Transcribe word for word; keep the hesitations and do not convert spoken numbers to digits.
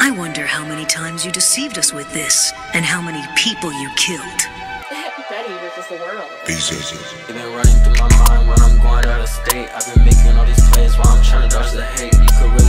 I wonder how many times you deceived us with this, and how many people you killed. Betty versus the world. You've been running through my mind when I'm going out of state. I've been making all these plays while I'm trying to dodge the hate. You could really